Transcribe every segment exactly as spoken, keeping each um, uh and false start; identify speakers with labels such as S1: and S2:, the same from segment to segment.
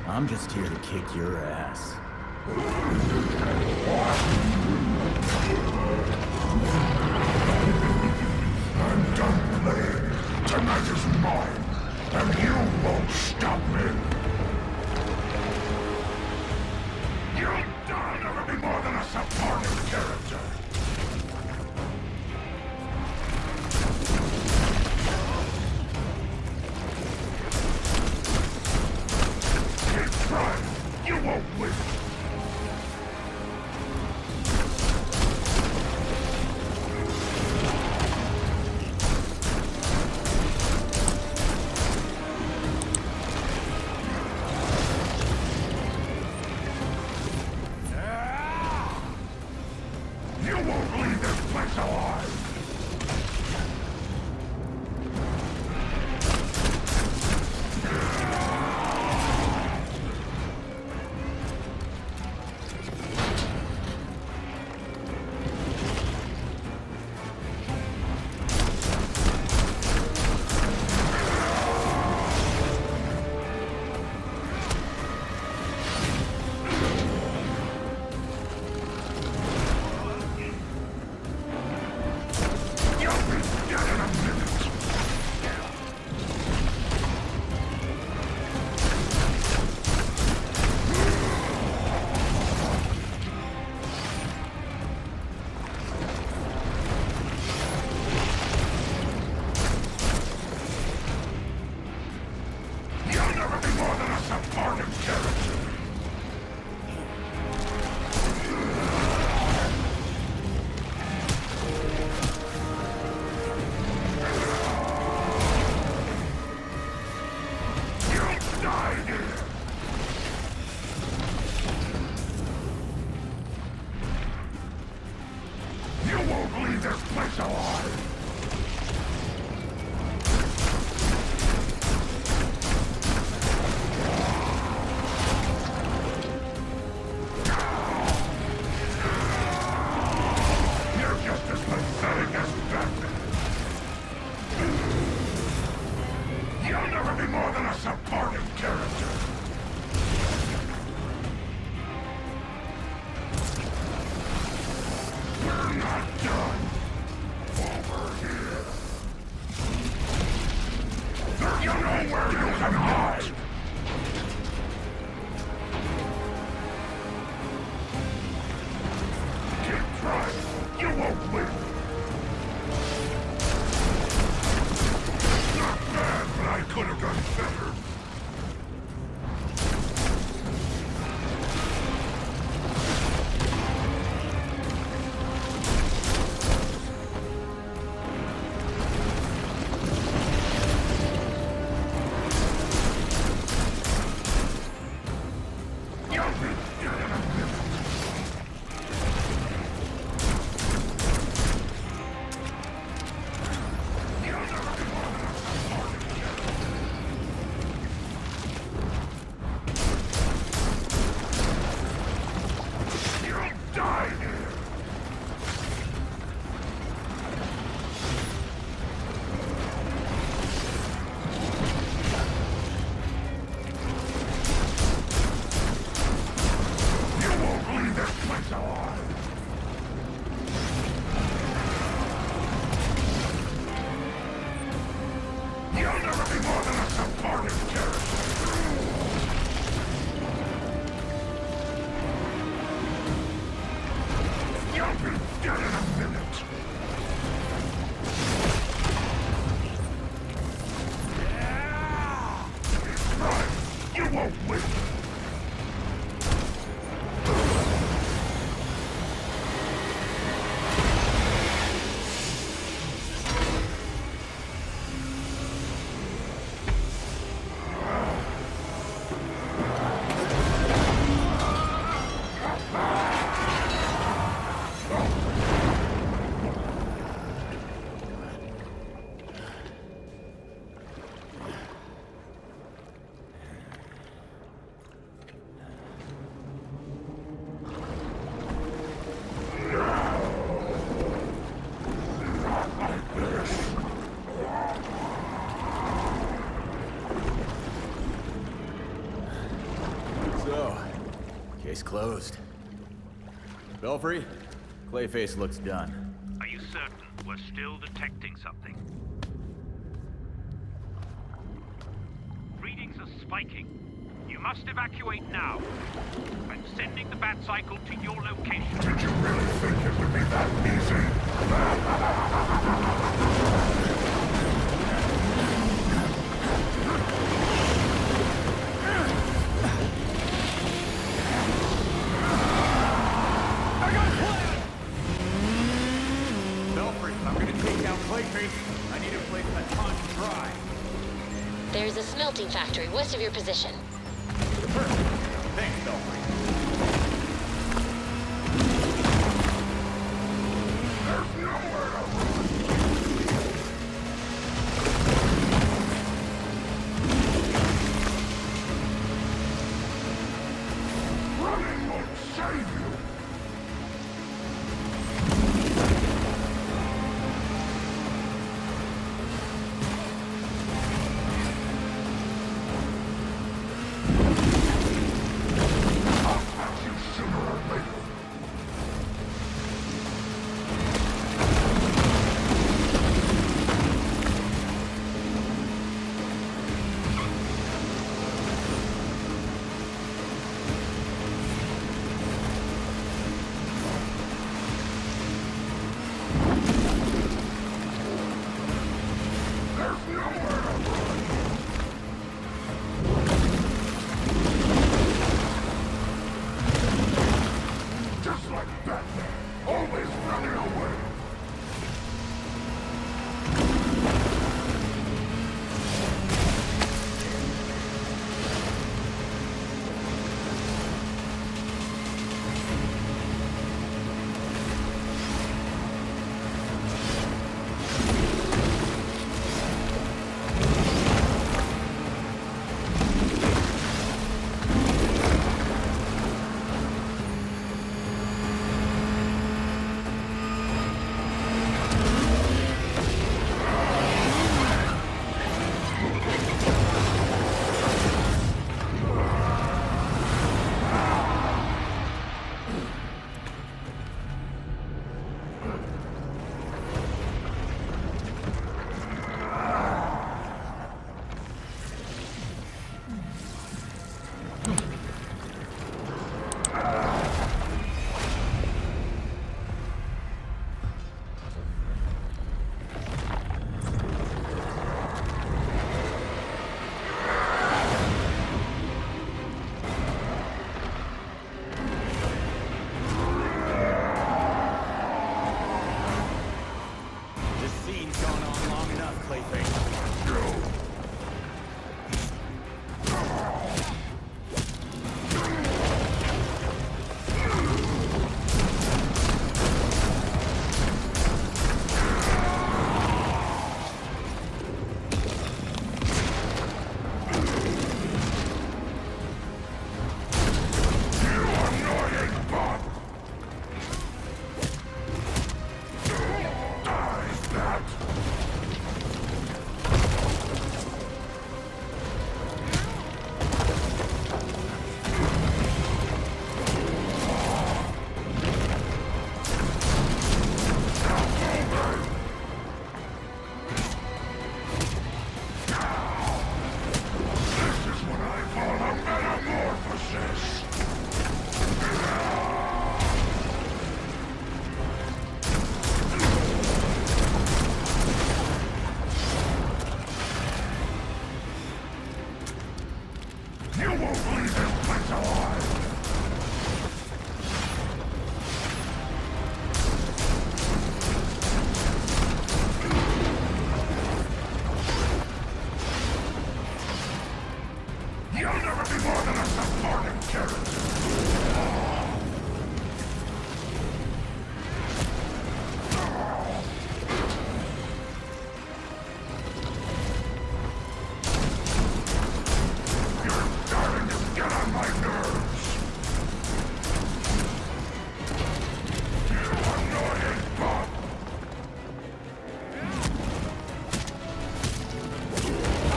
S1: I'm just here to kick your ass.
S2: I'm done playing. Tonight is mine, and you won't stop me. You'll die never be more than a supporting character. Keep trying. You won't win.
S1: Case closed. Belfry, Clayface looks done.
S3: Are you certain we're still detecting something? Readings are spiking. You must evacuate now. I'm sending the bat cycle to your location.
S2: Did you really think it would be that easy?
S1: I got a plan! Belfry, I'm gonna take down Clayface. I need a place that Todd dry.
S4: There's a smelting factory west of your position.
S1: Perfect. Thanks, Belfry.
S2: There's nowhere to run. Running won't save you.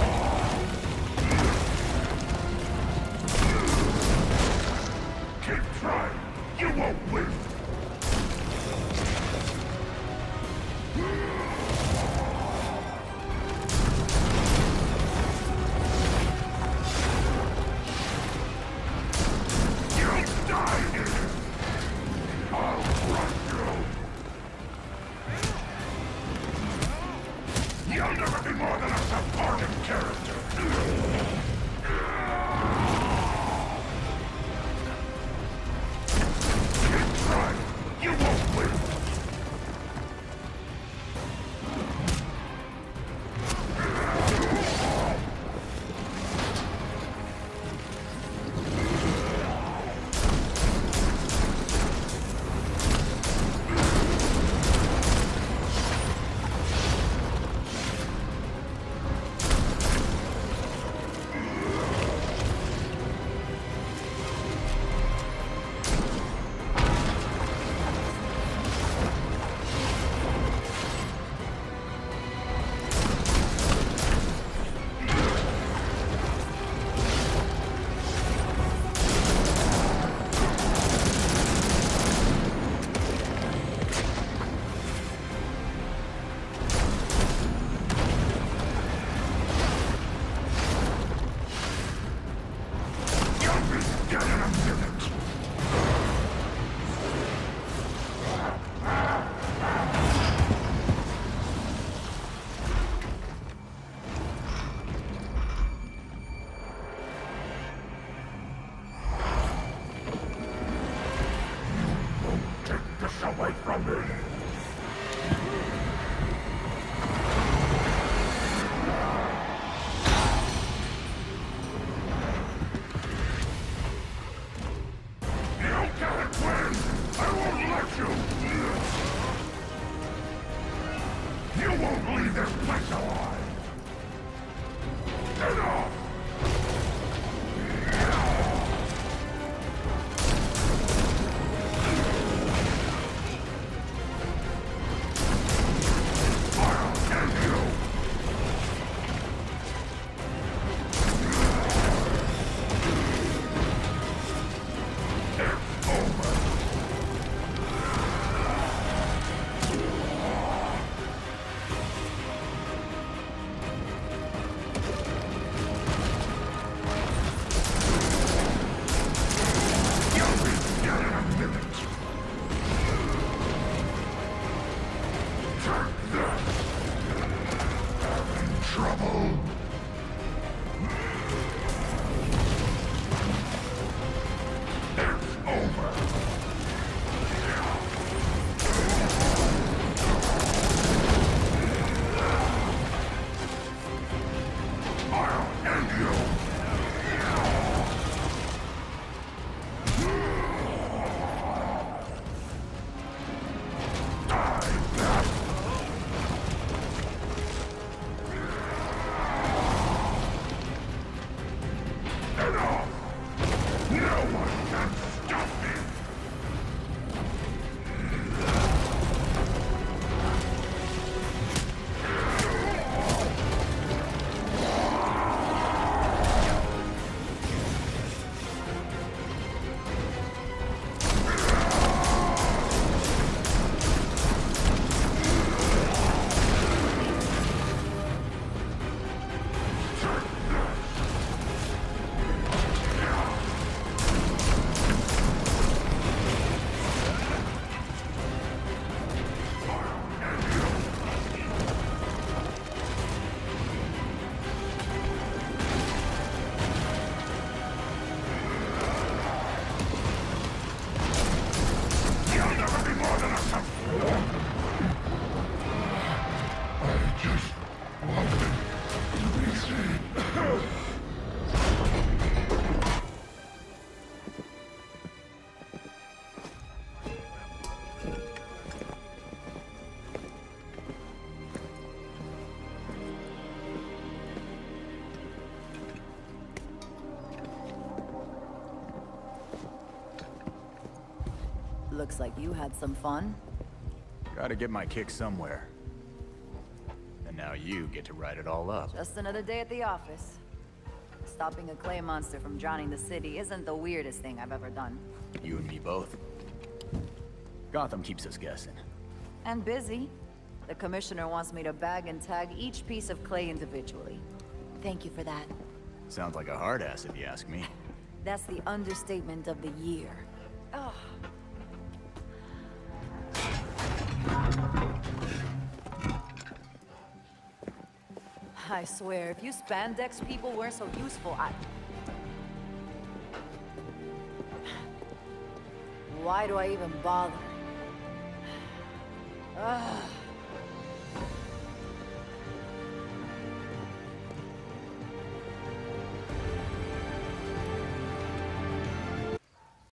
S2: Keep
S5: Looks like you had some fun.
S1: Gotta get my kick somewhere. And now you get to write it all up.
S5: Just another day at the office. Stopping a clay monster from drowning the city isn't the weirdest thing I've ever done.
S1: You and me both. Gotham keeps us guessing.
S5: And busy. The commissioner wants me to bag and tag each piece of clay individually. Thank you for that.
S1: Sounds like a hard ass if you ask me.
S5: That's the understatement of the year. Ugh. I swear, if you spandex people weren't so useful, I... Why do I even bother? Ugh.